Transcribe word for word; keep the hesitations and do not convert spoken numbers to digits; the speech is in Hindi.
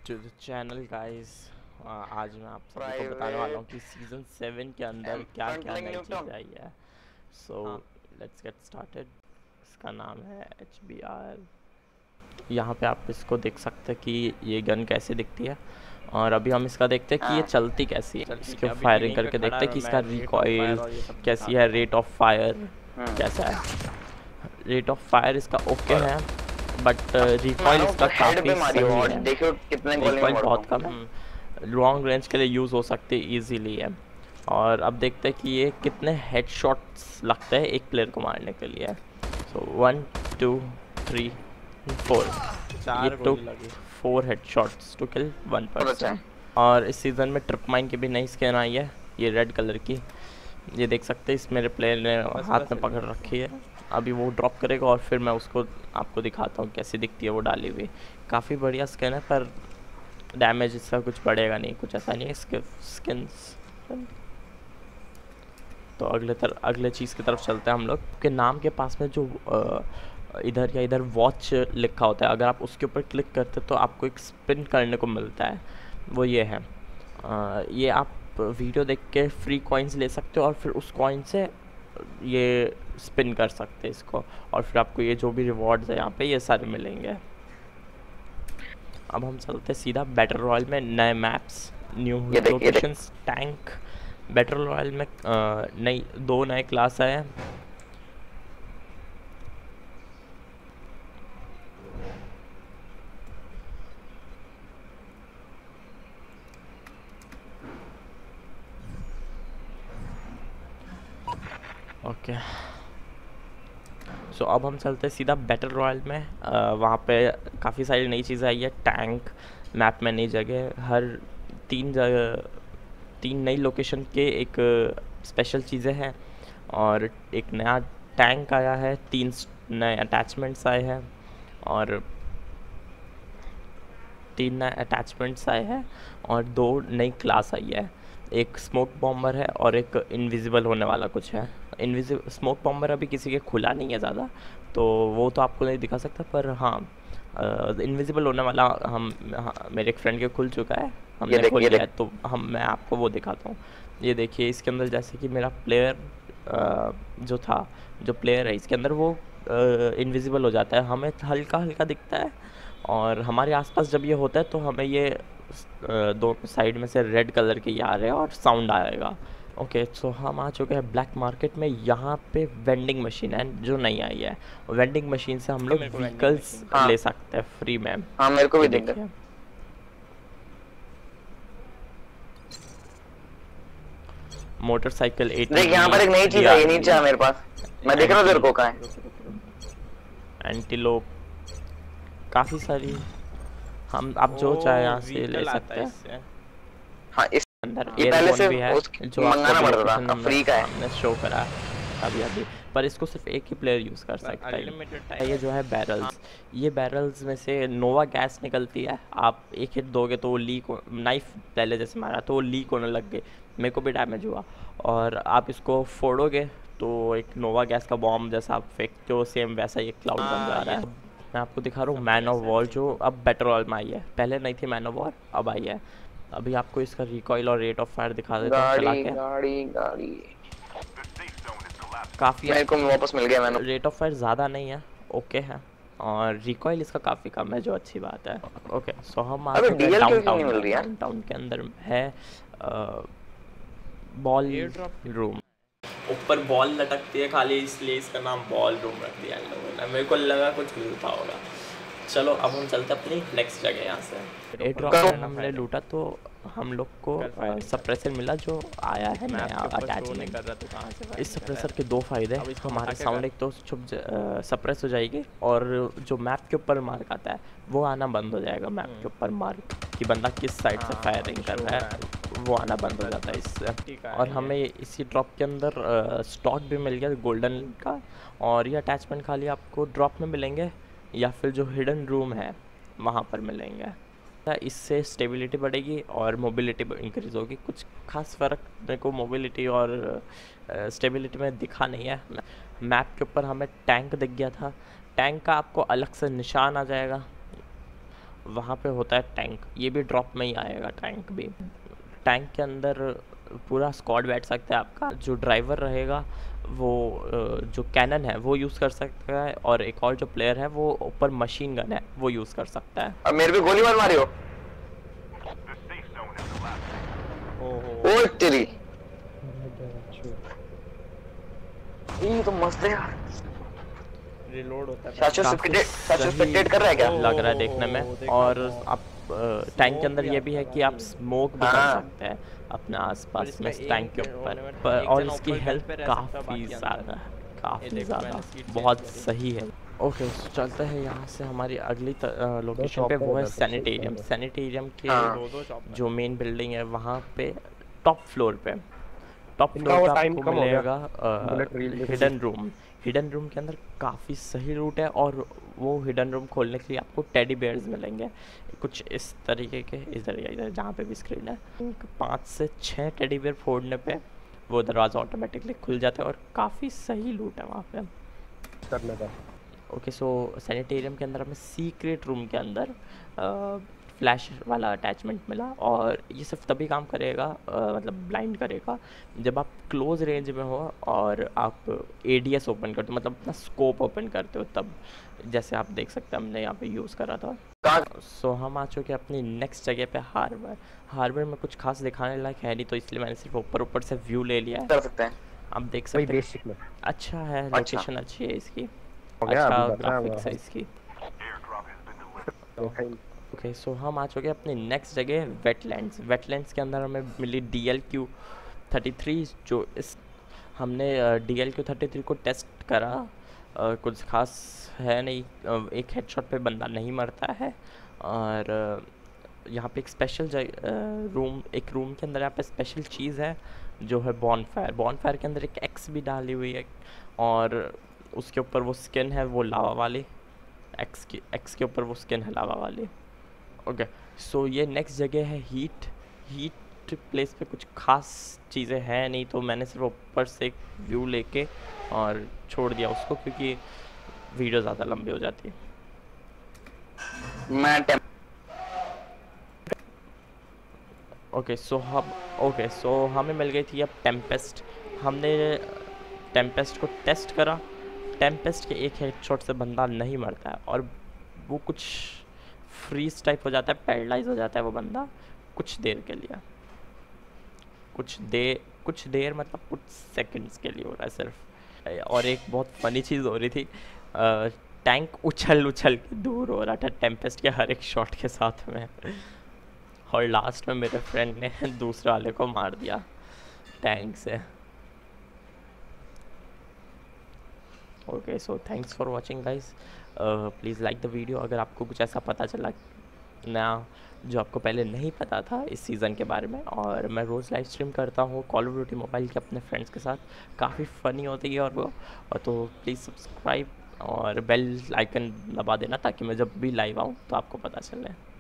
To the channel guys. आज मैं आप सभी को बताने वाला हूँ प्राइवेट कि सीज़न सेवन के अंदर क्या क्या फ्रंटलाइन नई न्यूटन। चीज़ें आई है। So let's get started. इसका नाम है एच बी आर। यहाँ पे आप इसको देख सकते हैं कि ये गन कैसे दिखती है, और अभी हम इसका देखते हैं कि ये हाँ चलती कैसी है। चल ठीक इसको है, अभी तो फायरिंग यहीं पे करके खड़ा देखते है हैं और कि इसका मैं रेट ऑफ फायर रिकॉइल और ये सब कैसी दिखाता है, हूँ। Rate of fire hmm. कैसा है। रेट ऑफ फायर इसका ओके है, बट रिकॉइल मारो इसका ऊपर हेड काफ़ी पे मारी हो सही और है। देखो कितने गोली में रिकॉइल मरता बहुत हूँ। कम है, लॉन्ग रेंज के लिए यूज़ हो सकती है ईजीली है। और अब देखते हैं कि ये कितने हेडशॉट्स लगते हैं एक प्लेयर को मारने के लिए। So one two three four, ये चार टू गोली लगी। Four headshots to kill one बहुत अच्छा पर्सन। है। और इस सीज़न में ट्रिप माइन की भी नई स्किन आई है, ये रेड कलर की। ये देख सकते हैं इस मेरे प्लेयर ने बस हाथ बस में पकड़ रखी है। अभी वो ड्रॉप करेगा और फिर मैं उसको आपको दिखाता हूँ कैसी दिखती है वो डाली हुई। काफ़ी बढ़िया स्किन है, पर डैमेज इसका कुछ बढ़ेगा नहीं, कुछ ऐसा नहीं है इसके स्किन्स। तो अगले तर अगले चीज़ की तरफ चलते हैं हम लोग के। नाम के पास में जो अ, इधर या इधर वॉच लिखा होता है, अगर आप उसके ऊपर क्लिक करते तो आपको एक स्पिन करने को मिलता है, वो ये है। अ, ये आप वीडियो देख के फ्री कॉइन्स ले सकते हो और फिर उस कॉइन से ये स्पिन कर सकते हैं इसको, और फिर आपको ये जो भी रिवॉर्ड्स है यहाँ पे ये सारे मिलेंगे। अब हम चलते सीधा बैटल रॉयल में। नए मैप्स, न्यू ये देख, ये देख। Locations, tank. बैटल रॉयल में अ, नई दो नए क्लास आए हैं। ओके, सो अब हम चलते हैं सीधा बैटल रॉयल में। uh, वहाँ पे काफ़ी सारी नई चीज़ें आई है। टैंक मैप में नई जगह, हर तीन जगह तीन नई लोकेशन के एक स्पेशल चीज़ें हैं, और एक नया टैंक आया है, तीन स- नए अटैचमेंट्स आए हैं, और तीन नए अटैचमेंट्स आए हैं और दो नई क्लास आई है। एक स्मोक बॉम्बर है और एक इनविजिबल होने वाला कुछ है। इनविजिबल स्मोक बॉम्बर अभी किसी के खुला नहीं है ज़्यादा, तो वो तो आपको नहीं दिखा सकता, पर हाँ इनविजिबल होने वाला हम हाँ, मेरे एक फ्रेंड के खुल चुका है, ये हमने देख, खोल ये लिया है, देख। तो हम मैं आपको वो दिखाता हूँ। ये देखिए, इसके अंदर जैसे कि मेरा प्लेयर जो था जो प्लेयर है इसके अंदर वो इनविजिबल हो जाता है, हमें हल्का हल्का दिखता है, और हमारे आसपास जब ये होता है तो हमें ये अ, दो साइड में से रेड कलर के ये आ रहे हैं और साउंड आएगा। ओके, सो हम आ चुके हैं ब्लैक मार्केट में। यहाँ पे वेंडिंग मशीन है जो नई आई है। वेंडिंग मशीन से हम लोग मेरे को vending व्हीकल्स machine। हाँ। ले सकते हैं फ्री में। हाँ मेरे को भी ये दिख देखिए, रहा। मोटरसाइकिल देख यहाँ पर एक नई चीज आई है नीचे है मेरे पास। मैं देख रहा हूँ तेरे को कहाँ है। एंटीलोप, काफ़ी सारी। हम आप जो चाहे यहाँ से ले व्हीकल आता सकते है हैं। इससे। हाँ इस अंदर ये पहले एयरफोन से भी है उस जो आपको मंगाना अभी पड़ता लोकेशन था, अब हमने फ्री का है। हमने शो करा अभी अभी, पर इसको सिर्फ एक ही प्लेयर यूज़ कर सकता है। अनलिमिटेड ये टाइम। जो है बैरल्स, ये बैरल्स में से नोवा गैस निकलती है। आप एक हिट दोगे तो वो लीक, नाइफ पहले जैसे मारा तो वो लीक होने लग गए, मेरे को भी डैमेज हुआ। और आप इसको फोड़ोगे तो एक नोवा गैस का बॉम्ब जैसा आप फेंकते हो, सेम वैसा ही एक क्लाउड बन जा रहा है। मैं आपको दिखा रहा हूँ मैन ऑफ वॉर, जो अब बैटल रॉयल में आई है। पहले नहीं थी मैन ऑफ वॉर, अब आई है। अभी आपको इसका रिकॉइल और रेट ऑफ फायर दिखा देता हूँ चला गाड़ी के। गाड़ी गाड़ी काफ़ी मेरे को वापस मिल गया। मैंने रेट ऑफ फायर ज़्यादा नहीं है, ओके है, और रिकॉइल इसका काफ़ी कम है, जो अच्छी बात है। ओके, सो हम आ अबे चुके हैं डीएल क्यों नहीं डाउनटाउन मिल में। रही है? डाउनटाउन के अंदर है बॉल Airdrop रूम। ऊपर बॉल लटकती है खाली, इसलिए इसका नाम बॉल रूम रख दिया इन लोगों ने। मेरे को लगा कुछ मिलता होगा। चलो अब हम चलते अपनी नेक्स्ट जगह यहाँ से। एयर ड्रॉप करो। में हमने लूटा तो हम लोग को सप्रेसर मिला जो आया है नया अटैचमेंट। कर रहा तो कहाँ से इस सप्रेसर के दो फायदे हैं। हमारा साउंड एक तो छुप सप्रेस हो जाएगी, और जो मैप के ऊपर मार्क आता है वो आना बंद हो जाएगा। मैप के ऊपर मार्क कि बंदा किस साइड से फायरिंग कर रहा है वो आना बंद हो जाता है इससे। और हमें इसी ड्रॉप के अंदर स्टॉक भी मिल गया गोल्डन का, और ये अटैचमेंट खाली आपको ड्रॉप में मिलेंगे या फिर जो हिडन रूम है वहाँ पर मिलेंगे। इससे स्टेबिलिटी बढ़ेगी और मोबिलिटी इंक्रीज़ होगी। कुछ खास फ़र्क मेरे को मोबिलिटी और स्टेबिलिटी में दिखा नहीं है। मैप के ऊपर हमें टैंक दिख गया था, टैंक का आपको अलग से निशान आ जाएगा, वहाँ पे होता है टैंक, ये भी ड्रॉप में ही आएगा टैंक भी। टैंक के अंदर पूरा स्क्वाड बैठ सकता है आपका। जो ड्राइवर रहेगा वो जो कैनन है वो यूज़ कर सकता है, और एक और जो प्लेयर है वो ऊपर मशीन गन है वो यूज़ कर सकता है। अब मेरे पे गोली मार मारी हो। ओ तेरी, ये तो मस्त है यार। रिलोड होता है। साचो स्पेक्टेट साचो स्पेक्टेट कर रहा है क्या? लग रहा है देखने में। और आप टैंक के अंदर ये भी है कि आप स्मोक भी कर सकते हैं अपने आसपास में टैंक के ऊपर, और इसकी हेल्थ काफ़ी ज़्यादा काफ़ी ज़्यादा बहुत सही है। ओके okay, चलते हैं यहाँ से हमारी अगली लोकेशन पे, वो है सैनिटेरियम। सैनिटेरियम के जो मेन बिल्डिंग है वहाँ पे टॉप फ्लोर पे टॉप फ्लोर पे आपको मिलेगा हिडन रूम। हिडन रूम के अंदर काफ़ी सही रूट है, और वो हिडन रूम खोलने के लिए आपको टेडी बेयर्स मिलेंगे कुछ इस तरीके के। इधर इधर जहाँ पे भी स्क्रीन है, पाँच से छः टेडी बेयर फोड़ने पे वो दरवाज़ा ऑटोमेटिकली खुल जाता है, और काफ़ी सही लूट है वहाँ पे करने का। ओके सो सैनिटेरियम के अंदर हमें सीक्रेट रूम के अंदर फ्लैश वाला अटैचमेंट मिला, और ये सिर्फ तभी काम करेगा आ, मतलब ब्लाइंड करेगा जब आप क्लोज रेंज में हो और आप एडीएस ओपन करते हो, मतलब अपना स्कोप ओपन करते हो तब। जैसे आप देख सकते हैं हमने यहाँ पे यूज़ करा था। सो so, हम आ चुके अपनी नेक्स्ट जगह पे, हार्बर। हार्बर में कुछ खास दिखाने लायक है नहीं, तो इसलिए मैंने सिर्फ ऊपर ऊपर से व्यू ले लिया है। कर सकते हैं आप देख सकते हैं बेसिक में अच्छा है, लोकेशन अच्छी है इसकी, अच्छा ग्राफिक्स है इसकी। ओके सो हम आ चुके अपनी नेक्स्ट जगह, वेटलैंड्स। वेटलैंड्स के अंदर हमें मिली D L Q thirty three, जो इस हमने D L Q thirty three को टेस्ट करा। uh, कुछ खास है नहीं, uh, एक हेडशॉट पे बंदा नहीं मरता है, और uh, यहाँ पे एक स्पेशल जगह रूम एक रूम के अंदर यहाँ पे स्पेशल चीज़ है जो है बॉनफायर। बॉनफायर के अंदर एक एक्स भी डाली हुई है, और उसके ऊपर वो स्किन है वो लावा वाली, एक्स की एक्स के ऊपर वो स्किन है लावा वाली। ओके सो ये नेक्स्ट जगह है हीट। हीट प्लेस पे कुछ खास चीज़ें हैं नहीं, तो मैंने सिर्फ ऊपर से एक व्यू लेके और छोड़ दिया उसको, क्योंकि वीडियो ज़्यादा लंबी हो जाती है। मैं ओके सो हम ओके सो हमें मिल गई थी अब टेम्पेस्ट। हमने टेम्पेस्ट को टेस्ट करा। टेम्पेस्ट के एक हेडशॉट से बंदा नहीं मरता है, और वो कुछ फ्रीज टाइप हो जाता है, पैरालाइज हो जाता है वो बंदा कुछ देर के लिए। कुछ देर कुछ देर मतलब कुछ सेकंड्स के लिए हो रहा है सिर्फ। और एक बहुत फनी चीज़ हो रही थी, आ, टैंक उछल उछल के दूर हो रहा था टेम्पेस्ट के हर एक शॉट के साथ में, और लास्ट में मेरे फ्रेंड ने दूसरे वाले को मार दिया टैंक से। Okay so thanks for watching guys, please like the video अगर आपको कुछ ऐसा पता चला ना जो आपको पहले नहीं पता था इस सीज़न के बारे में। और मैं रोज़ लाइव स्ट्रीम करता हूँ कॉल ऑफ ड्यूटी मोबाइल के अपने फ्रेंड्स के साथ, काफ़ी फ़नी होती है और वो, और तो प्लीज़ सब्सक्राइब और बेल आइकन दबा देना ताकि मैं जब भी लाइव आऊँ तो आपको पता चले।